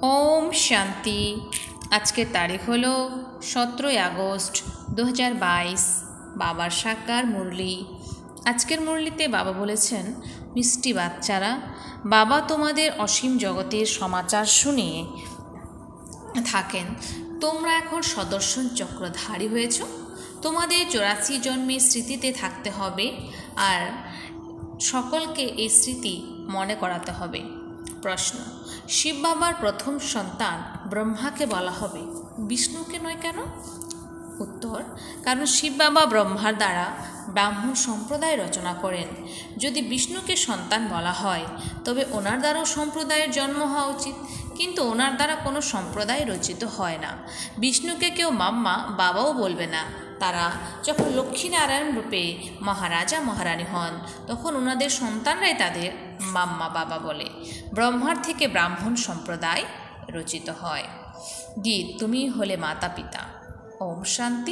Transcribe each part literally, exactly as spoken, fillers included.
ওম শান্তি। আজকের তারিখ হলো সতেরোই আগস্ট দু হাজার বাইশ। বাবার সাকার মুরলি। আজকের মুরলিতে বাবা বলেছেন, মিষ্টি বাচ্চারা, বাবা তোমাদের অসীম জগতের সমাচার শুনিয়ে থাকেন। তোমরা এখন সদর্শন চক্রধারী হয়েছ। তোমাদের চৌরাশি জন্মের স্মৃতিতে থাকতে হবে আর সকলকে এই স্মৃতি মনে করাতে হবে। প্রশ্ন: শিব বাবার প্রথম সন্তান ব্রহ্মাকে বলা হবে, বিষ্ণুকে নয় কেন? উত্তর: কারণ শিব বাবা ব্রহ্মার দ্বারা ব্রাহ্মণ সম্প্রদায় রচনা করেন। যদি বিষ্ণুকে সন্তান বলা হয় তবে ওনার দ্বারাও সম্প্রদায়ের জন্ম হওয়া উচিত, কিন্তু ওনার দ্বারা কোনো সম্প্রদায় রচিত হয় না। বিষ্ণুকে কেউ মাম্মা বাবাও বলবে না। তারা যখন লক্ষ্মীনারায়ণ রূপে মহারাজা মহারানী হন তখন ওনাদের সন্তানরাই তাদের মাম্মা বাবা বলে। ব্রহ্মার থেকে ব্রাহ্মণ সম্প্রদায় রচিত হয়। গীত: তুমি হলে মাতা পিতা। ওম শান্তি।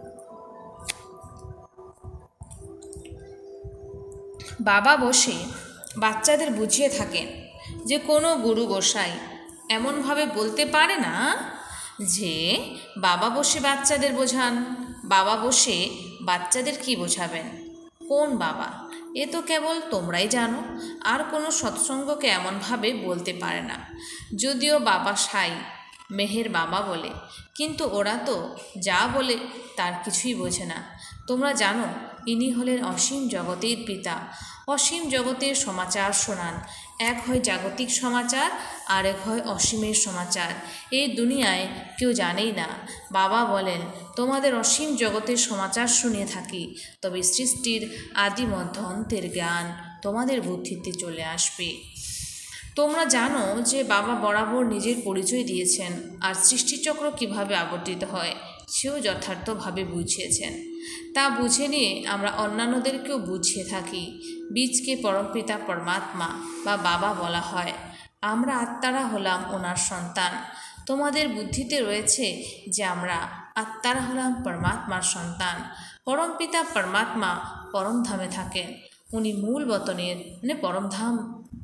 বাবা বসে বাচ্চাদের বুঝিয়ে থাকেন যে কোনো গুরু গোসাই এমনভাবে বলতে পারে না যে বাবা বসে বাচ্চাদের বোঝান। বাবা বসে বাচ্চাদের কি বোঝাবেন? কোন বাবা? এ তো কেবল তোমরাই জানো। আর কোনো সৎসঙ্গকে এমনভাবে বলতে পারে না। যদিও বাবা সাই মেহের বাবা বলে, কিন্তু ওরা তো যা বলে তার কিছুই বোঝে না। তোমরা জানো ইনি হলেন অসীম জগতের পিতা। অসীম জগতের সমাচার শোনান। এক হয় জাগতিক সমাচার আর এক হয় অসীমের সমাচার। এই দুনিয়ায় কেউ জানেই না। বাবা বলেন, তোমাদের অসীম জগতের সমাচার শুনিয়ে থাকি, তবে সৃষ্টির আদি মধ্য অন্তের জ্ঞান তোমাদের বুদ্ধিতে চলে আসবে। তোমরা জানো যে বাবা বরাবর নিজের পরিচয় দিয়েছেন, আর সৃষ্টিচক্র কিভাবে আবর্তিত হয় সেও যথার্থভাবে বুঝিয়েছেন। তা বুঝে নিয়ে আমরা অন্যান্যদেরকেও বুঝিয়ে থাকি। বীজকে পরমপিতা পরমাত্মা বা বাবা বলা হয়। আমরা আত্মারা হলাম ওনার সন্তান। তোমাদের বুদ্ধিতে রয়েছে যে আমরা আত্মারা হলাম পরমাত্মার সন্তান। পরমপিতা পরমাত্মা পরমধামে থাকেন। উনি মূল বতনের মানে পরমধাম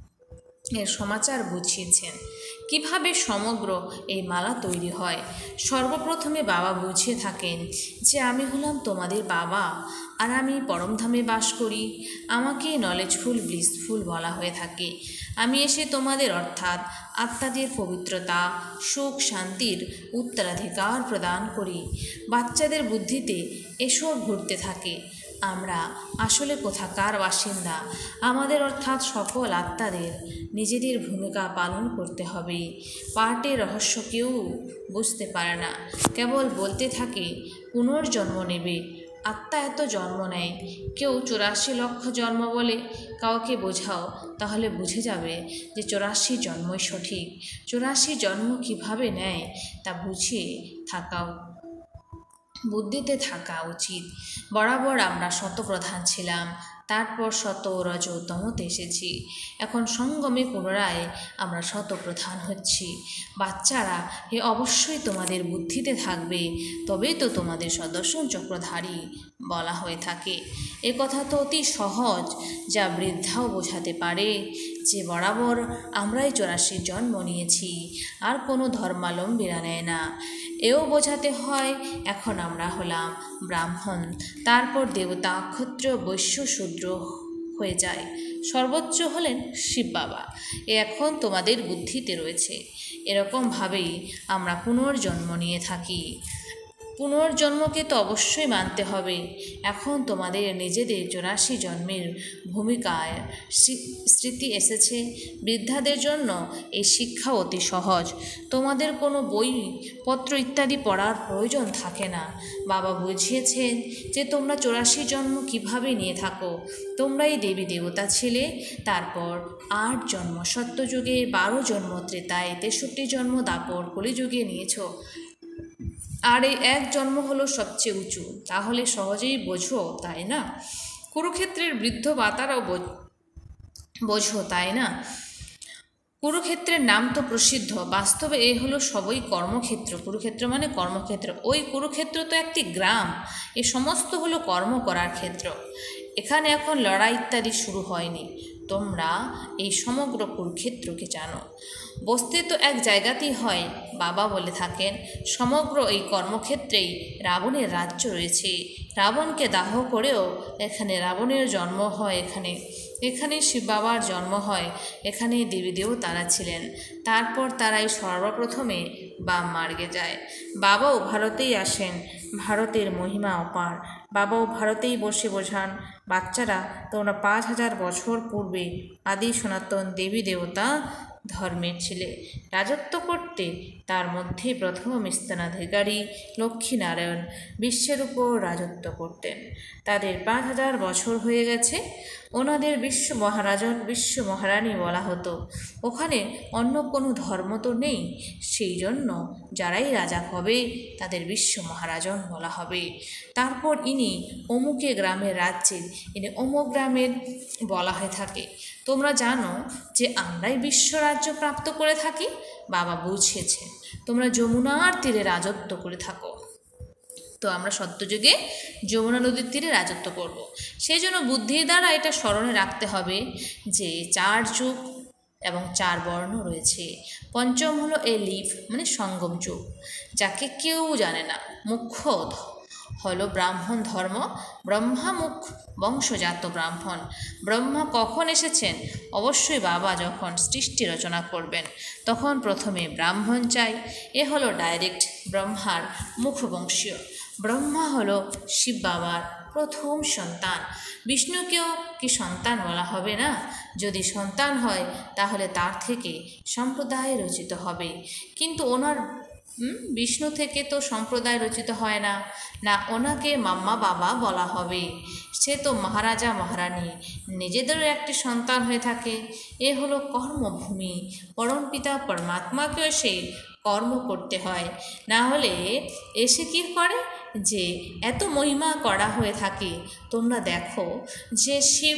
এর সমাচার বুঝিয়েছেন, কিভাবে সমগ্র এই মালা তৈরি হয়। সর্বপ্রথমে বাবা বুঝিয়ে থাকেন যে আমি হলাম তোমাদের বাবা আর আমি পরমধামে বাস করি। আমাকে নলেজফুল ব্লিসফুল বলা হয়ে থাকে। আমি এসে তোমাদের অর্থাৎ আত্মাদের পবিত্রতা, সুখ, শান্তির উত্তরাধিকার প্রদান করি। বাচ্চাদের বুদ্ধিতে এসব ঘুরতে থাকে। আমরা আসলে কোথাকার বাসিন্দা? আমাদের অর্থাৎ সকল আত্মাদের নিজেদের ভূমিকা পালন করতে হবে। পার্টের রহস্য কেউ বুঝতে পারে না, কেবল বলতে থাকে পুনর্জন্ম নেবে। আত্মা এত জন্ম নেয়। কেউ চৌরাশি লক্ষ জন্ম বলে। কাউকে বোঝাও, তাহলে বুঝে যাবে যে চৌরাশি জন্মই সঠিক। চৌরাশি জন্ম কিভাবে নেয় তা বুঝিয়ে থাকাও বুদ্ধিতে থাকা উচিত। বরাবর আমরা শতপ্রধান ছিলাম, তারপর শত রজ তমতে এসেছি। এখন সঙ্গমে পুনরায় আমরা শতপ্রধান হচ্ছি। বাচ্চারা, এ অবশ্যই তোমাদের বুদ্ধিতে থাকবে, তবেই তো তোমাদের সদর্শন চক্রধারী বলা হয়ে থাকে। এ কথা তো অতি সহজ, যা বৃদ্ধাও বোঝাতে পারে যে বরাবর আমরাই চৌরাশি জন্ম নিয়েছি, আর কোনো ধর্মালম্বীরা নেয় না। এও বোঝাতে হয় এখন আমরা হলাম ব্রাহ্মণ, তারপর দেবতা, ক্ষত্রিয়, বৈশ্য, শূদ্র হয়ে যায়। সর্বোচ্চ হলেন শিব বাবা। এ এখন তোমাদের বুদ্ধিতে রয়েছে। এরকমভাবেই আমরা পুনর্জন্ম নিয়ে থাকি। পুনর্জন্মকে তো অবশ্যই মানতে হবে। এখন তোমাদের নিজেদের চৌরাশি জন্মের ভূমিকায় স্মৃতি এসেছে। বৃদ্ধাদের জন্য এই শিক্ষা অতি সহজ। তোমাদের কোনো বই পত্র ইত্যাদি পড়ার প্রয়োজন থাকে না। বাবা বুঝিয়েছেন যে তোমরা চৌরাশি জন্ম কিভাবে নিয়ে থাকো। তোমরাই দেবী দেবতা ছিলে, তারপর আট জন্ম সত্যযুগে, বারো জন্ম ত্রেতায়, তেষট্টি জন্ম দাপর কলিযুগে নিয়েছ, আর এই এক জন্ম হলো সবচেয়ে উঁচু। তাহলে সহজেই বোঝো, তাই না? কুরুক্ষেত্রের বৃদ্ধ বাতারাও বোঝো, তাই না? কুরুক্ষেত্রের নাম তো প্রসিদ্ধ, বাস্তবে এ হলো সবই কর্মক্ষেত্র। কুরুক্ষেত্র মানে কর্মক্ষেত্র। ওই কুরুক্ষেত্র তো একটি গ্রাম। এ সমস্ত হলো কর্ম করার ক্ষেত্র। এখানে এখন লড়াই ইত্যাদি শুরু হয়নি। তোমরা এই সমগ্র কুরুক্ষেত্রকে জানো। বসতে তো এক জায়গাতেই হয়, বাবা বলে থাকেন সমগ্র এই কর্মক্ষেত্রেই রাবণের রাজ্য রয়েছে। রাবণকে দাহ করেও এখানে রাবণের জন্ম হয়, এখানে এখানে শিব বাবার জন্ম হয়, এখানে দেবী দেবতারা ছিলেন। তারপর তারাই সর্বপ্রথমে বাম মার্গে যায়। বাবাও ভারতেই আসেন, ভারতের মহিমা অপার। বাবাও ভারতেই বসে বোঝান, বাচ্চারা তোমরা পাঁচ হাজার বছর পূর্বে আদি সনাতন দেবী দেবতা ধর্মের ছিলে, রাজত্ব করতে। তার মধ্যে প্রথম স্থানাধিকারী লক্ষ্মীনারায়ণ বিশ্বের উপর রাজত্ব করতেন। তাদের পাঁচ হাজার বছর হয়ে গেছে। ওনাদের বিশ্ব মহারাজন বিশ্ব মহারানী বলা হতো। ওখানে অন্য কোনো ধর্ম তো নেই, সেই জন্য যারাই রাজা হবে তাদের বিশ্ব মহারাজন বলা হবে। তারপর ইনি অমুকে গ্রামের রাজ্যের, ইনি অমুক গ্রামের বলা হয়ে থাকে। তোমরা জানো যে আমরাই বিশ্ব রাজ্য প্রাপ্ত করে থাকি। বাবা বুঝিয়েছেন তোমরা যমুনার তীরে রাজত্ব করে থাকো। তো আমরা সত্যযুগে যমুনা নদীর তীরে রাজত্ব করব। সেই জন্য বুদ্ধির দ্বারা এটা স্মরণে রাখতে হবে যে চার যুগ এবং চার বর্ণ রয়েছে। পঞ্চম হলো এ লিফ মানে সঙ্গম যুগ, যাকে কেউ জানে না। মুখ্য হলো ব্রাহ্মণ ধর্ম, ব্রহ্মামুখ বংশজাত ব্রাহ্মণ। ব্রহ্মা কখন এসেছেন? অবশ্যই বাবা যখন সৃষ্টি রচনা করবেন তখন প্রথমে ব্রাহ্মণ চাই। এ হলো ডাইরেক্ট ব্রহ্মার মুখবংশীয়। ব্রহ্মা হলো শিব বাবার প্রথম সন্তান। বিষ্ণুকেও কি সন্তান বলা হবে না? যদি সন্তান হয় তাহলে তার থেকে সম্প্রদায় রচিত হবে, কিন্তু ওনার বিষ্ণু থেকে তো সম্প্রদায় রচিত হয় না, না ওনাকে মাম্মা বাবা বলা হবে। সে তো মহারাজা মহারানী, নিজেদেরও একটি সন্তান হয়ে থাকে। এ হলো কর্মভূমি। পরমপিতা পরমাত্মাকেও সে কর্ম করতে হয়, না হলে এসে কী করে যে এত মহিমা করা হয়ে থাকে। তোমরা দেখো যে শিব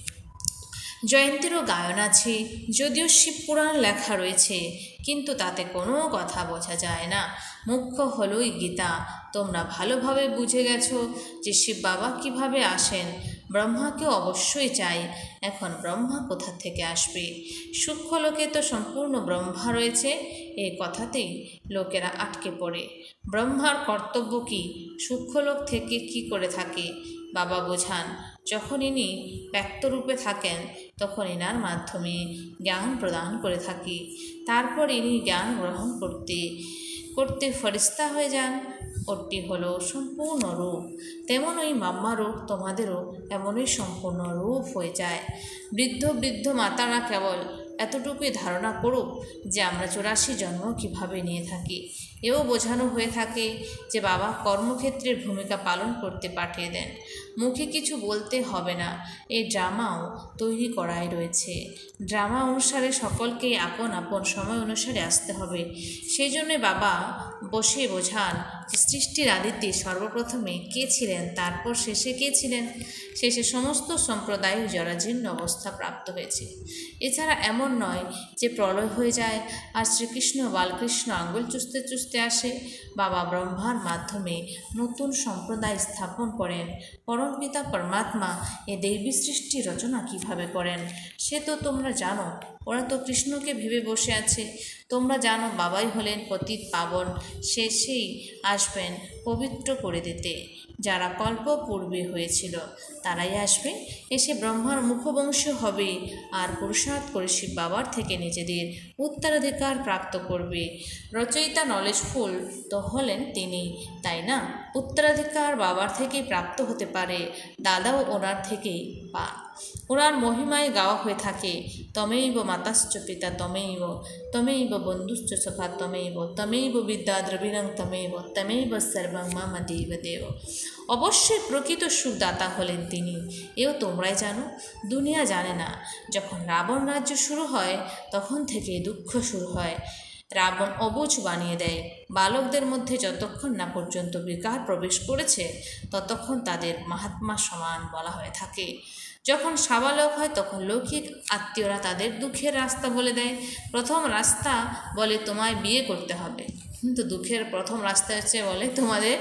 জয়ন্তীরও গায়ন আছে, যদিও শিব পুরাণ লেখা রয়েছে, কিন্তু তাতে কোনো কথা বোঝা যায় না। মুখ্য হলোই গীতা। তোমরা ভালোভাবে বুঝে গেছো যে শিব বাবা কীভাবে আসেন। ব্রহ্মাকেও অবশ্যই চাই। এখন ব্রহ্মা কোথা থেকে আসবে? সূক্ষ্মলোকে তো সম্পূর্ণ ব্রহ্মা রয়েছে, এই কথাতেই লোকেরা আটকে পড়ে। ব্রহ্মার কর্তব্য কি? সূক্ষ্মলোক থেকে কি করে থাকে? বাবা বোঝান যখন ইনি ব্যক্তরূপে থাকেন তখন এনার মাধ্যমে জ্ঞান প্রদান করে থাকি। তারপর ইনি জ্ঞান গ্রহণ করতে করতে ফরিস্তা হয়ে যান। ওটি হলো সম্পূর্ণ রূপ। তেমন ওই মাম্মা রূপ তোমাদেরও এমনই সম্পূর্ণ রূপ হয়ে যায়। বৃদ্ধ বৃদ্ধ মাতারা কেবল এতটুকুই ধারণা করুক যে আমরা চুরাশি জন্ম কিভাবে নিয়ে থাকি। এও বোঝানো হয়ে থাকে যে বাবা কর্মক্ষেত্রের ভূমিকা পালন করতে পাঠিয়ে দেন, মুখে কিছু বলতে হবে না। এই ড্রামাও তৈরি করাই রয়েছে। ড্রামা অনুসারে সকলকেই আপন আপন সময় অনুসারে আসতে হবে। সেই জন্যে বাবা বসে বোঝান সৃষ্টির আদিতে সর্বপ্রথমে কে ছিলেন, তারপর শেষে কে ছিলেন। শেষে সমস্ত সম্প্রদায়ের জরাজীর্ণ অবস্থা প্রাপ্ত হয়েছে। এছাড়া এমন নয় যে প্রলয় হয়ে যায় আর শ্রীকৃষ্ণ বালকৃষ্ণ আঙ্গুল চুষতে চুষতে আসে। বাবা ব্রহ্মার মাধ্যমে নতুন সম্প্রদায় স্থাপন করেন। পরমপিতা পরমাত্মা এ দেবী সৃষ্টি রচনা কিভাবে করেন সে তো তোমরা জানো। ওরা তো কৃষ্ণকে ভেবে বসে আছে। তোমরা জানো বাবাই হলেন পতিত পাবন, সে সেই আসবেন পবিত্র করে দিতে। যারা কল্প পূর্বে হয়েছিল তারাই আসবে, এসে ব্রহ্মার মুখবংশ হবে আর পুরুষার্থ করে শিব বাবার থেকে নিজেদের উত্তরাধিকার প্রাপ্ত করবে। রচয়িতা নলেজফুল তো হলেন তিনি, তাই না? উত্তরাধিকার বাবার থেকেই প্রাপ্ত হতে পারে, দাদাও ওনার থেকেই পান। ওনার মহিমায় গাওয়া হয়ে থাকে তমেইব মাতাশ্চ পিতা তমেইব, তমেইব বন্ধুশ্চ সখা তমেইব, তমেইব বিদ্যা দ্রবিণং তমেইব, তমেইব সর্বং মম দেব দেব। অবশ্যই প্রকৃত সুখদাতা হলেন তিনি, এও তোমরাই জানো। দুনিয়া জানে না। যখন রাবণ রাজ্য শুরু হয় তখন থেকে দুঃখ শুরু হয়। রাবণ অবুঝ বানিয়ে দেয়। বালকদের মধ্যে যতক্ষণ না পর্যন্ত বিকার প্রবেশ করেছে ততক্ষণ তাদের মহাত্মা সমান বলা হয়ে থাকে। যখন সাবালক হয় তখন লৌকিক আত্মীয়রা তাদের দুঃখের রাস্তা বলে দেয়। প্রথম রাস্তা বলে তোমায় বিয়ে করতে হবে, কিন্তু দুঃখের প্রথম রাস্তা হচ্ছে বলে তোমাদের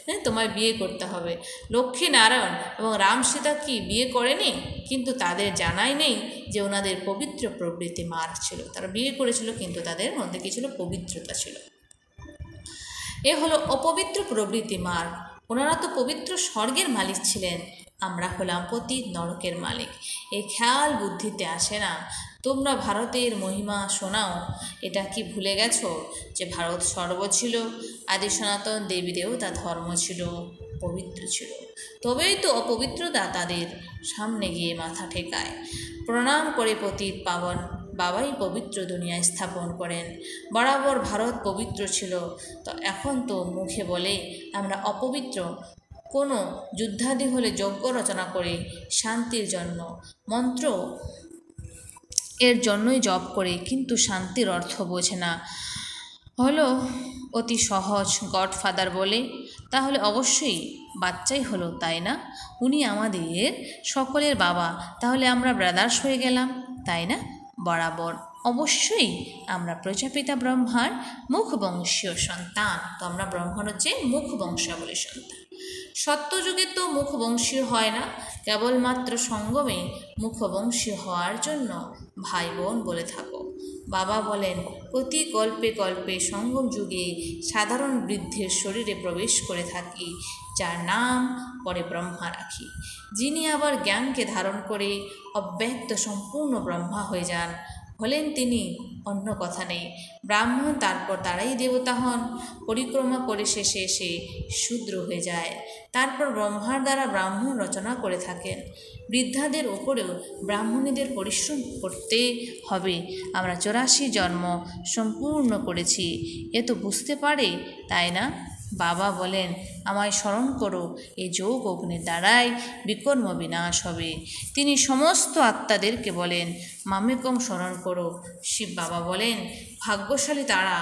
হ্যাঁ, তোমায় বিয়ে করতে হবে। লক্ষ্মী নারায়ণ এবং রাম সীতা কি বিয়ে করেনি? কিন্তু তাদের জানাই নেই যে ওনাদের পবিত্র প্রবৃত্তি মার ছিল। তারা বিয়ে করেছিল কিন্তু তাদের মধ্যে কি ছিল? পবিত্রতা ছিল। এ হলো অপবিত্র প্রবৃত্তি মার্গ। ওনারা তো পবিত্র স্বর্গের মালিক ছিলেন, আমরা হলাম পতিত নরকের মালিক। এই খেয়াল বুদ্ধিতে আসে না। তোমরা ভারতের মহিমা শোনাও, এটা কি ভুলে গেছো যে ভারত স্বর্গ ছিল? আদি সনাতন দেবী দেবতা ধর্ম ছিল, পবিত্র ছিল। তবেই তো অপবিত্রতা তাদের সামনে গিয়ে মাথা ঠেকায়। প্রণাম করে পতিত পাবন বাবাই পবিত্র দুনিয়ায় স্থাপন করেন। বরাবর ভারত পবিত্র ছিল, তো এখন তো মুখে বলে আমরা অপবিত্র। কোনো যুদ্ধাদি হলে যজ্ঞ রচনা করে শান্তির জন্য মন্ত্র এর জন্যই জপ করে, কিন্তু শান্তির অর্থ বোঝে না। হলো অতি সহজ গডফাদার বলে, তাহলে অবশ্যই বাচ্চাই হলো, তাই না? উনি আমাদের সকলের বাবা, তাহলে আমরা ব্রাদার্স হয়ে গেলাম, তাই না? বরাবর অবশ্যই আমরা প্রজাপিতা ব্রহ্মার মুখবংশীয় সন্তান। তো আমরা ব্রহ্মার হচ্ছে মুখবংশাবলী সন্তান। সত্যযুগে তো মুখবংশীয় হয় না, কেবলমাত্র সঙ্গমে মুখবংশীয় হওয়ার জন্য ভাই বোন বলে থাকো। বাবা বলেন প্রতি কল্পে কল্পে সঙ্গম যুগে সাধারণ বৃদ্ধের শরীরে প্রবেশ করে থাকি, যার নাম পরে ব্রহ্মা রাখি। যিনি আবার জ্ঞানকে ধারণ করে অব্যক্ত সম্পূর্ণ ব্রহ্মা হয়ে যান, হলেন তিনি, অন্য কথা নেই। ব্রাহ্মণ, তারপর তারাই দেবতা হন। পরিক্রমা করে শেষে এসে শূদ্র হয়ে যায়। তারপর ব্রহ্মার দ্বারা ব্রাহ্মণ রচনা করে থাকেন। বৃদ্ধাদের ওপরেও ব্রাহ্মণীদের পরিশ্রম করতে হবে। আমরা চৌরাশি জন্ম সম্পূর্ণ করেছি, এ তো বুঝতে পারে, তাই না? বাবা বলেন আমায় স্মরণ করো, এই যোগ অগ্নির দ্বারাই বিকর্ম বিনাশ হবে। তিনি সমস্ত আত্মাদেরকে বলেন মামেকম স্মরণ করো। শিব বাবা বলেন ভাগ্যশালী তারা,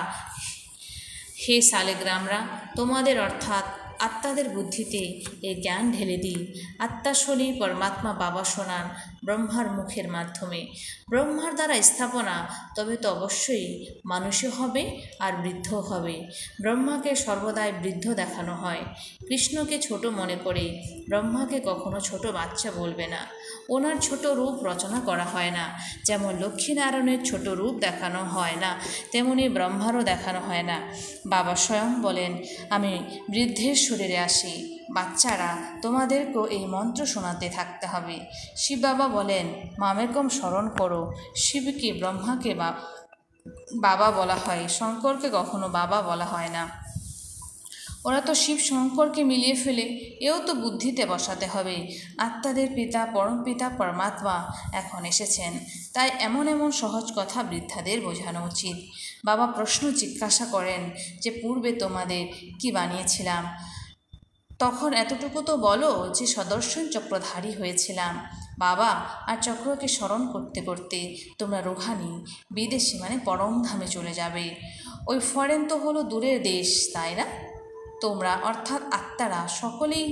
হে শালিগ্রামরা, তোমাদের অর্থাৎ আত্মাদের বুদ্ধিতে এই জ্ঞান ঢেলে দিই। আত্মা শনি পরমাত্মা বাবা শোনান ব্রহ্মার মুখের মাধ্যমে। ব্রহ্মার দ্বারা স্থাপনা, তবে তো অবশ্যই মানুষও হবে আর বৃদ্ধ হবে। ব্রহ্মাকে সর্বদাই বৃদ্ধ দেখানো হয়। কৃষ্ণকে ছোট মনে করে ব্রহ্মাকে কখনো ছোট বাচ্চা বলবে না। ওনার ছোট রূপ রচনা করা হয় না। যেমন লক্ষ্মীনারায়ণের ছোট রূপ দেখানো হয় না, তেমনি ব্রহ্মারও দেখানো হয় না। বাবা স্বয়ং বলেন আমি বৃদ্ধের শরীরে আসি। বাচ্চারা, তোমাদেরকেও এই মন্ত্র শোনাতে থাকতে হবে। শিব বাবা বলেন মামেকম স্মরণ করো। শিবকে ব্রহ্মাকে বাবা বলা হয়, শঙ্করকে কখনো বাবা বলা হয় না। ওরা তো শিব শঙ্করকে মিলিয়ে ফেলে, এও তো বুদ্ধিতে বসাতে হবে। আত্মাদের পিতা পরম পিতা পরমাত্মা এখন এসেছেন, তাই এমন এমন সহজ কথা বৃদ্ধাদের বোঝানো উচিত। বাবা প্রশ্ন জিজ্ঞাসা করেন যে পূর্বে তোমাদের কি বানিয়েছিলাম? তখন এতটুকু তো বলো যে সদর্শন চক্রধারী হয়েছিলাম। বাবা আর চক্রকে স্মরণ করতে করতে তোমরা রুহানি বিদেশে মানে পরম ধামে চলে যাবে। ওই ফরেন তো হলো দূরের দেশ, তাই না? তোমরা অর্থাৎ আত্মারা সকলেই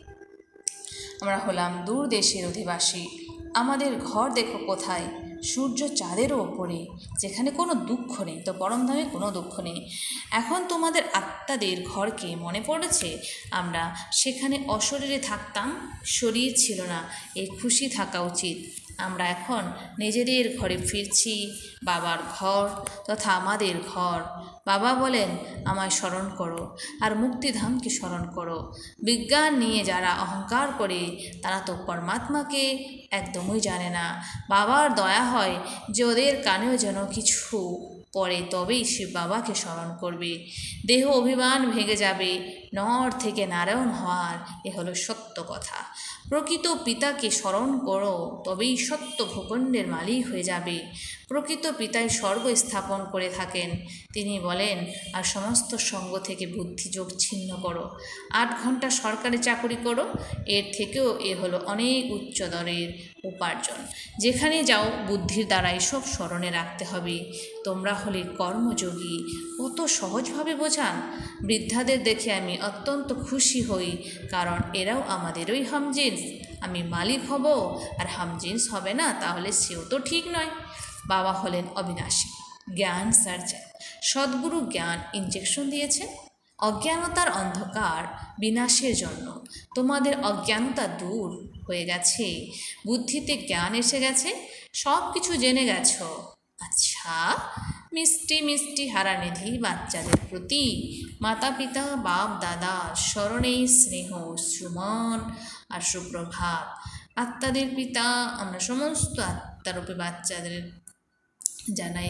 আমরা হলাম দূর দেশের অধিবাসী। আমাদের ঘর দেখো কোথায়? সূর্য চাঁদেরও ওপরে, যেখানে কোনো দুঃখ নেই, তো পরমধামে কোনো দুঃখ নেই। এখন তোমাদের আত্মাদের ঘরকে মনে পড়েছে? আমরা সেখানে অশরীরে থাকতাম, শরীর ছিল না, এই খুশি থাকা উচিত। আমরা এখন নিজেদের ঘরে ফিরছি, বাবার ঘর তথা আমাদের ঘর। বাবা বলেন আমায় স্মরণ করো আর মুক্তিধামকে স্মরণ করো। বিজ্ঞান নিয়ে যারা অহংকার করে তারা তো পরমাত্মাকে একদমই জানে না। বাবার দয়া হয় যে ওদের কানেও যেন কিছু পরে, তবেই শিব বাবাকে স্মরণ করবে। দেহ অভিমান ভেঙে যাবে, নর থেকে নারায়ণ হওয়ার এ হলো সত্য কথা। প্রকৃত পিতাকে স্মরণ করো, তবেই সত্য ভূখণ্ডের মালিক হয়ে যাবে। প্রকৃত পিতাই স্বর্গ স্থাপন করে থাকেন। তিনি বলেন আর সমস্ত সঙ্গ থেকে বুদ্ধিযোগ ছিন্ন করো। আট ঘন্টা সরকারি চাকরি করো, এর থেকেও এ হলো অনেক উচ্চ দরের উপার্জন। যেখানে যাও বুদ্ধির দ্বারা এসব স্মরণে রাখতে হবে। তোমরা হলে কর্মযোগী, কত সহজভাবে বোঝান। বৃদ্ধাদের দেখে আমি অত্যন্ত খুশি হই, কারণ এরাও আমাদেরই হামজিন্স। আমি মালিক হব আর হামজিন্স হবে না, তাহলে সেও তো ঠিক নয়। বাবা হলেন অবিনাশী, জ্ঞান সার্জন। সদ্গুরু জ্ঞান ইঞ্জেকশন দিয়েছেন, অজ্ঞানতার অন্ধকার বিনাশের জন্য। তোমাদের অজ্ঞানতা দূর হয়ে গেছে, বুদ্ধিতে জ্ঞান এসে গেছে, সব কিছু জেনে গেছ। আচ্ছা, মিষ্টি মিষ্টি হারানিধি বাচ্চাদের প্রতি মাতা পিতা বাপ দাদা স্মরণে স্নেহ সুমন আর সুপ্রভাত। আত্মাদের পিতা আমরা সমস্ত আত্মারূপে বাচ্চাদের জানাই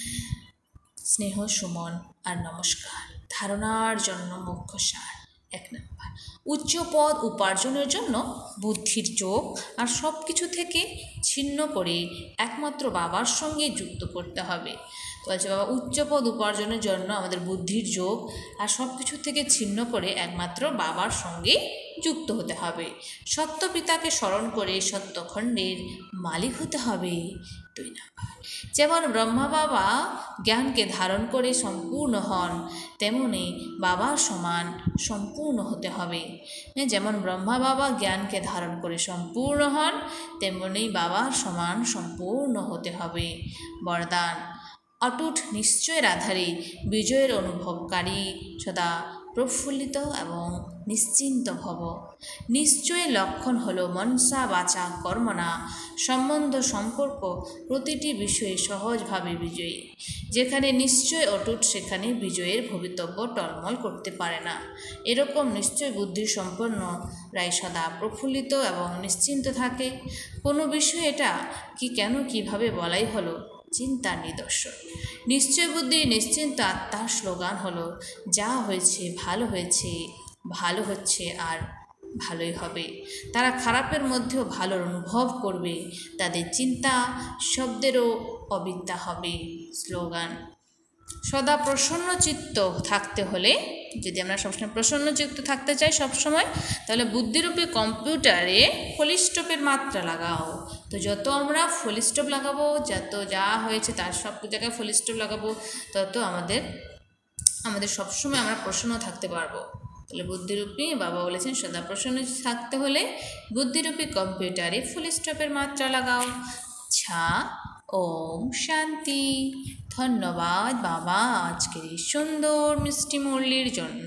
স্নেহ সুমন আর নমস্কার। ধারণার জন্য মুখ্য সার এক নম্বর, উচ্চ পদ উপার্জনের জন্য বুদ্ধির যোগ আর সব কিছু থেকে ছিন্ন করে একমাত্র বাবার সঙ্গে যুক্ত করতে হবে। তো বলছে বাবা উচ্চ পদ উপার্জনের জন্য আমাদের বুদ্ধির যোগ আর সব কিছু থেকে ছিন্ন করে একমাত্র বাবার সঙ্গে যুক্ত হতে হবে। সত্য পিতাকে স্মরণ করে সত্যখণ্ডের মালিক হতে হবে। দুই নম্বর, যেমন ব্রহ্মা বাবা জ্ঞানকে ধারণ করে সম্পূর্ণ হন, তেমনি বাবার সমান সম্পূর্ণ হতে হবে। যেমন ব্রহ্মা বাবা জ্ঞানকে ধারণ করে সম্পূর্ণ হন, তেমনি বাবার সমান সম্পূর্ণ হতে হবে। বরদান, অটুট নিশ্চয়ের আধারে বিজয়ের অনুভবকারী সদা প্রফুল্লিত এবং নিশ্চিন্ত ভব। নিশ্চয়ের লক্ষণ হল মনসা বাচা কর্মণা সম্বন্ধ সম্পর্ক প্রতিটি বিষয়ে সহজভাবে বিজয়ী। যেখানে নিশ্চয় অটুট সেখানে বিজয়ের ভবিতব্য টলমল করতে পারে না। এরকম নিশ্চয় বুদ্ধি সম্পন্নরাই সদা প্রফুল্লিত এবং নিশ্চিন্ত থাকে। কোনো বিষয় এটা কি কেন কিভাবে বলাই হলো চিন্তার নিদর্শন। নিশ্চয় বুদ্ধি নিশ্চিন্ত আত্মার স্লোগান হলো যা হয়েছে ভালো হয়েছে, ভালো হচ্ছে আর ভালোই হবে। তারা খারাপের মধ্যেও ভালোর অনুভব করবে। তাদের চিন্তা শব্দেরও অবিদ্যা হবে। স্লোগান, সদা প্রসন্ন চিত্ত থাকতে হলে, যদি আমরা সবসময় প্রসন্ন চিত্ত থাকতে চাই সবসময়, তাহলে বুদ্ধিরূপী কম্পিউটারে ফুলস্টপের মাত্রা লাগাও। তো যত আমরা ফুলস্টপ লাগাবো, যত যা হয়েছে তার সব জায়গায় ফুলস্টপ লাগাবো, তত আমাদের আমাদের সবসময় আমরা প্রসন্ন থাকতে পারবো। তাহলে বুদ্ধিরূপী বাবা বলেছেন সদা প্রসন্ন থাকতে হলে বুদ্ধিরূপী কম্পিউটারে ফুলস্টপের মাত্রা লাগাও। আচ্ছা, ওম শান্তি। ধন্যবাদ বাবা আজকের এই সুন্দর মিষ্টি মুরলির জন্য।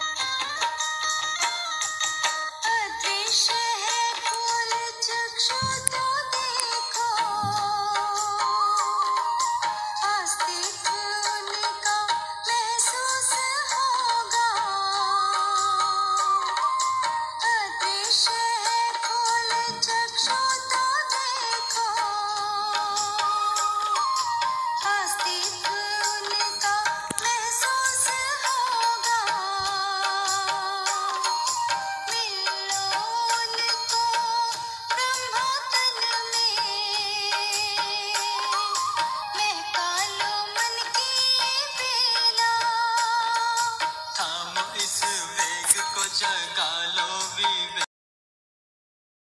अदृश्य है फूल चक्षु